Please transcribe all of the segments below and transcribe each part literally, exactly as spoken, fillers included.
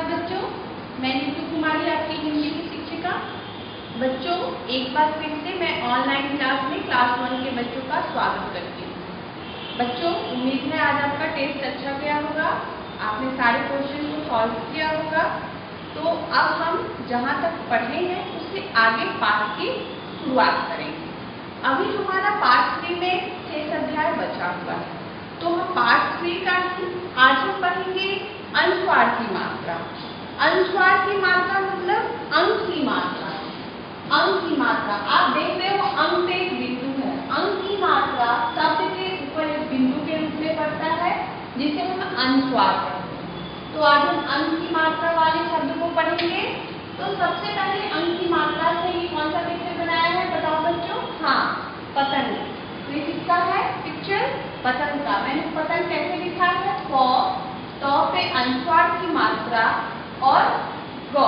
नमस्कार बच्चों, मैं नीतू कुमारी आपकी हिंदी की शिक्षिका। बच्चों, एक बार फिर से मैं ऑनलाइन क्लास में क्लास वन के बच्चों का स्वागत करती हूँ। बच्चों, उम्मीद है आज आपका टेस्ट अच्छा गया होगा, आपने सारे क्वेश्चन को सॉल्व किया होगा। तो अब हम जहाँ तक पढ़े हैं उससे आगे पाठ की शुरुआत करेंगे। अभी हमारा पार्ट थ्री में शेष अध्याय बचा हुआ है, तो हम पार्ट थ्री का आज हम पढ़ेंगे अनुस्वार की मात्रा। अनुस्वार की मात्रा मतलब अंक की मात्रा। अंक की मात्रा आप देख रहे हो, अंक पे एक बिंदु है। अंक की मात्रा शब्द के ऊपर एक बिंदु के रूप में पड़ता है, जिसे हम अनुस्वार कहते हैं। तो आज हम अंक की मात्रा वाले शब्द को पढ़ेंगे। तो सबसे पहले अंक की मात्रा से ये कौन सा पिक्चर बनाया है, बताओ बच्चों? हाँ, पतंग। तो ये किसका है पिक्चर? पतंग का। मैंने पतंग कैसे लिखा है? क, तो पे अनुस्वार की मात्रा और ग,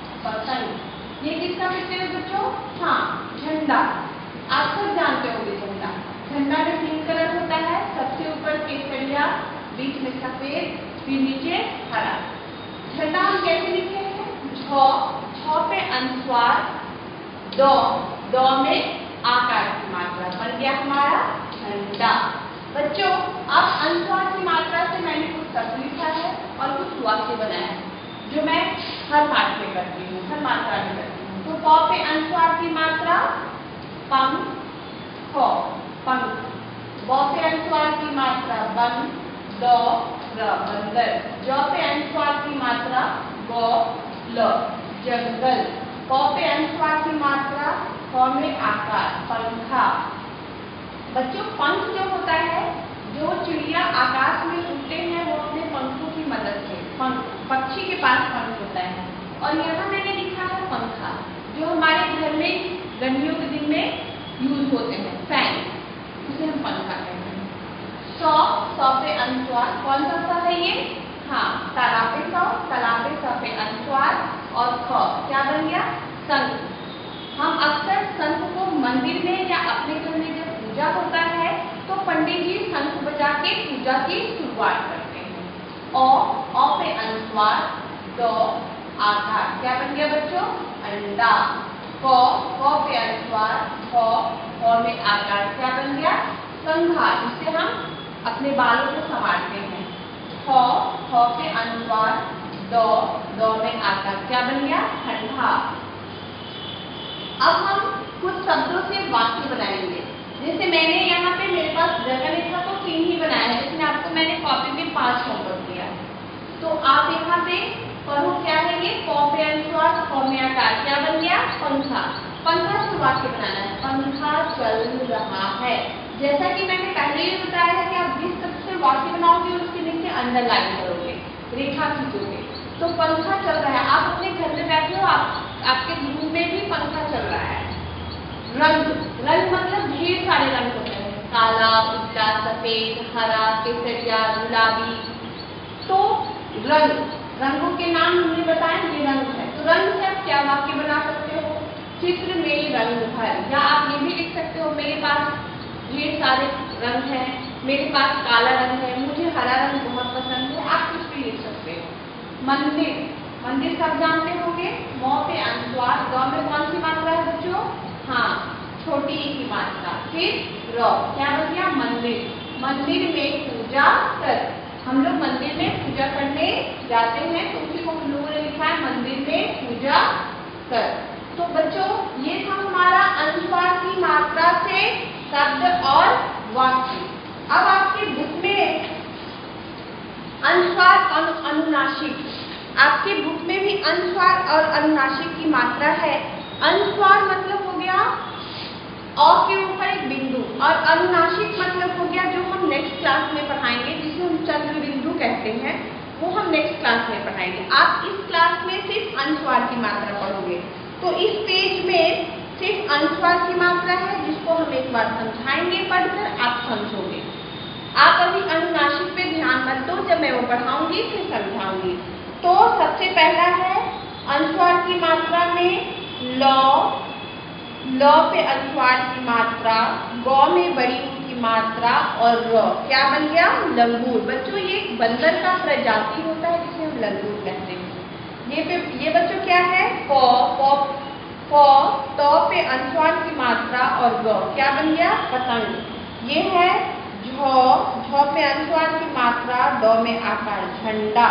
पतंग। ये किसका पिक्चर है बच्चों? हाँ, झंडा। आप सब जानते होंगे झंडा। झंडा में तीन कलर होता है, सबसे ऊपर केसरिया, बीच में सफेद, फिर नीचे हरा। झंडा हम कैसे लिखे हैं? झ, झ पे अनुस्वार, द, द में आकार की मात्रा, बन गया हमारा झंडा। बच्चों, अब अनुस्वार की मात्रा से मैंने कुछ शब्द लिखा है और कुछ वाक्य बनाया है, जो मैं हर पाठ में करती हूँ, हर मात्रा में करती हूँ। तो प पे अनुस्वार की मात्रा पंख, ख, पंख। ब पे अनुस्वार की मात्रा बन, द, र, बंदर। ज पे अनुस्वार की मात्रा ग, ल, जंगल। प पे अनुस्वार की मात्रा ख में आकार, पंखा। बच्चों, पंख जो होता है, जो चिड़िया आकाश में उड़ते हैं, वो अपने पंखों की मदद से, पंख, पक्षी के पास पंख होता है। और यहाँ मैंने लिखा है पंखा, जो हमारे घर में गर्मियों के दिन में यूज होते हैं, फैन, उसे हम पंखा कहते हैं। सौ, सौ पे अनुस्वार, कौन सा सा है ये? हाँ, तालाबे सौ, तालाबे सौ पे अनुस्वार और ख, क्या बन गया? शंख। हम अक्सर शंख को मंदिर में या अपने घर में जब पूजा होता है तो पंडित जी शंख बजा के पूजा की शुरुआत करते हैं। औ, औ पे अनुस्वार, द, आकार, क्या बन गया बच्चों? अंडा। क, क पे अनुस्वार, ख, ख में आकार, क्या बन गया? कंघा, जिससे हम अपने बालों को संवारते हैं। ख, ख पे अनुस्वार, द, द में आकार, क्या बन गया? ठंडा। अब हम कुछ शब्दों से वाक्य बनाएंगे। जैसे मैंने यहाँ पे मेरे पास जगह नहीं था तो तीन ही बनाया है, लेकिन आपको मैंने कॉपी में पांच होमवर्क दिया है। तो आप यहाँ पे पढ़ो, क्या है ये? क पे अनुस्वार, ख में आकार, क्या बन गया? पंखा। पंखा से वाक्य बनाना है। पंखा चल रहा है। जैसा कि मैंने पहले ही बताया है कि आप जिस शब्द से वाक्य बनाओगे उसके नीचे अंडरलाइन करोगे, रेखा खींचोगे। तो पंखा चल रहा है। आप अपने घर में बैठे हो, आप आपके रूम में भी पंखा चल रहा है। रंग, रंग मतलब ढेर सारे रंग होते हैं, काला, उजला, सफेद, हरा, केसरिया, गुलाबी। तो रंग, रंगों के नाम हमने बताए, ये रंग है। तो रंग से आप क्या वाक्य बना सकते हो? चित्र में रंग भर, या आप ये भी लिख सकते हो, मेरे पास ढेर सारे रंग हैं, मेरे पास काला रंग है, मुझे हरा रंग बहुत पसंद है। आप कुछ भी लिख सकते हो। मंदिर, मंदिर सब जानते होंगे। म पे अनुस्वार, ग में कौन सी मात्रा है बच्चों? हाँ, छोटी की मात्रा। फिर र, क्या बन गया? मंदिर। मंदिर में पूजा कर, हम लोग मंदिर में पूजा करने जाते हैं, तो उसी को हम लोगों ने लिखा है मंदिर में पूजा कर। तो बच्चों, ये था हमारा अनुस्वार की मात्रा से शब्द और वाक्य। अब आपके बुक में अनुस्वार और अनुनासिक, आपके बुक में भी अनुस्वार और अनुनासिक की मात्रा है। अनुस्वार मतलब हो गया अ के ऊपर एक बिंदु, और अनुनासिक मतलब हो गया जो हम नेक्स्ट क्लास में पढ़ाएंगे, जिसे हम चंद्र बिंदु कहते हैं, वो हम नेक्स्ट क्लास में पढ़ाएंगे। आप इस क्लास में सिर्फ अनुस्वार की मात्रा पढ़ोगे। तो इस पेज में सिर्फ अनुस्वार की मात्रा है, जिसको हम एक बार समझाएंगे, पढ़कर आप समझोगे। आप अभी अनुनासिक पे ध्यान मत दो, जब मैं वो पढ़ाऊंगी फिर समझाऊंगी। तो सबसे पहला है अनुस्वार की मात्रा में ल, ल पे अनुस्वार की मात्रा, ग में बड़ी ऊ की मात्रा और र, क्या बन गया? लंगूर। बच्चों, ये एक बंदर का प्रजाति होता है जिसे हम लंगूर कहते हैं। ये पे ये बच्चों क्या है? प, प, प, तो पे अनुस्वार की मात्रा और ग क्या बन गया? पतंग। ये है झ, झ पे अनुस्वार की मात्रा, ड में आकार, झंडा।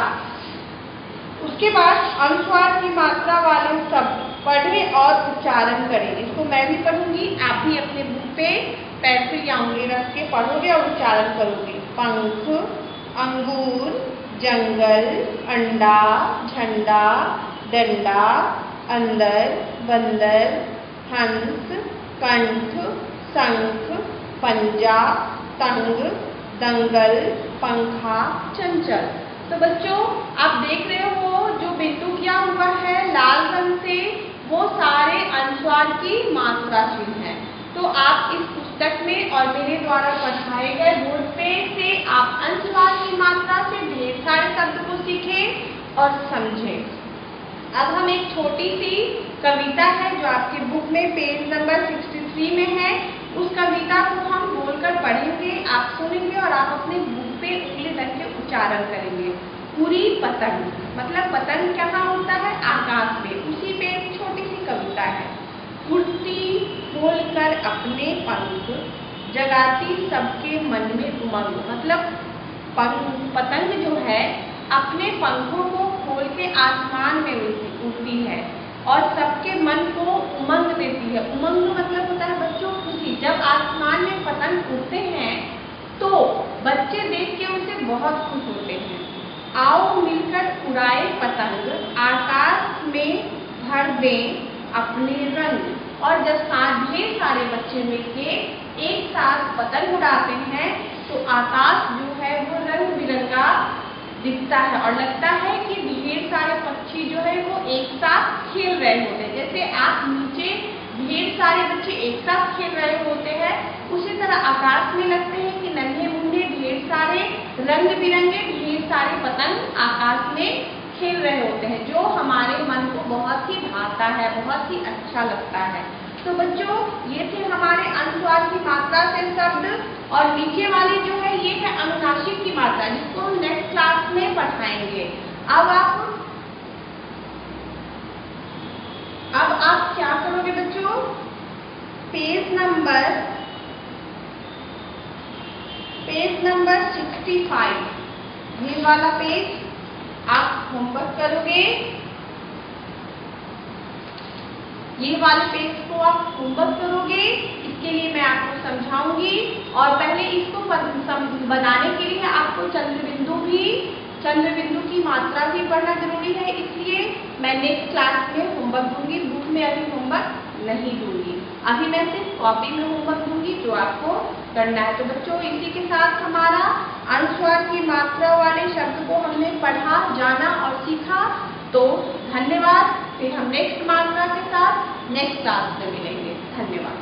उसके बाद अनुस्वार की मात्रा वाले शब्द पढ़ें और उच्चारण करें। इसको मैं भी पढ़ूंगी, आप भी अपने बुक पे पेंसिल या उंगली रख के पढ़ोगे और उच्चारण करोगे। पंख, अंगूर, जंगल, अंडा, झंडा, डंडा, अंदर, बंदर, हंस, कंठ, शंख, पंजा, तंग, दंगल, पंखा, चंचल। तो बच्चों आप देख रहे हो जो बिंदु किया हुआ है लाल रंग से, वो सारे अनुस्वार की मात्रा चिन्ह है। तो आप इस पुस्तक में और मेरे द्वारा पढ़ाए गए बोर्ड पे से आप अनुस्वार की मात्रा से ढेर सारे शब्द को सीखें और समझें। अब हम एक छोटी सी कविता है जो आपके बुक में पेज नंबर तिरसठ में है, उस कविता को हम बोलकर पढ़ेंगे, आप सुनेंगे और आप अपने बुक पे उंगली रख के उच्चारण करेंगे। उड़ी पतंग, मतलब पतंग कहाँ होता है? आकाश में। उसी पे एक छोटी सी कविता है। उड़ती खोलकर अपने पंख, जगाती सबके मन में उमंग। मतलब पतंग जो है अपने पंखों को खोल के आसमान में उड़ती है और सबके मन को उमंग देती है। उमंग मतलब होता है बच्चों खुशी। जब आसमान में पतंग उड़ते हैं तो बच्चे देख के उसे बहुत खुश होते हैं। आओ मिलकर उड़ाए पतंग, आकाश में भर दें अपने रंग। और जब साथ ढेर सारे बच्चे मिलके एक साथ पतंग उड़ाते हैं तो आकाश जो है वो रंग बिरंगा दिखता है और लगता है कि ढेर सारे पक्षी जो है वो एक साथ खेल रहे होते हैं। जैसे आप नीचे ढेर सारे बच्चे एक साथ खेल रहे होते हैं, उसी तरह आकाश में लगते हैं कि नन्हे मुन्ने ढेर सारे रंग बिरंगे ढेर सारे पतंग आकाश में खेल रहे होते हैं, जो हमारे मन को बहुत ही भाता है, बहुत ही अच्छा लगता है। तो बच्चों ये थे हमारे अनुस्वार की मात्रा से शब्द, और नीचे वाली जो है ये है अनुनासिक की मात्रा, जिसको हम नेक्स्ट क्लास में पढ़ाएंगे। अब आप अब आप क्या करोगे बच्चों? पेज नंबर पेज नंबर पैंसठ, ये वाला पेज आप होमवर्क करोगे। ये वाले पेज को आप होमवर्क करोगे, इसके लिए मैं आपको समझाऊंगी। और पहले इसको बनाने के लिए आपको चंद्रबिंदु भी चंद्रबिंदु की मात्रा भी पढ़ना जरूरी है, इसलिए मैं नेक्स्ट क्लास में होमवर्क दूंगी। बुक में अभी होमवर्क नहीं दूंगी, अभी मैं सिर्फ कॉपी में होमवर्क दूंगी जो आपको करना है। तो बच्चों इसी के साथ हमारा अनुस्वार की मात्रा वाले शब्द को हमने पढ़ा, जाना और सीखा। तो धन्यवाद। फिर हम नेक्स्ट मात्रा के साथ नेक्स्ट क्लास में मिलेंगे। धन्यवाद।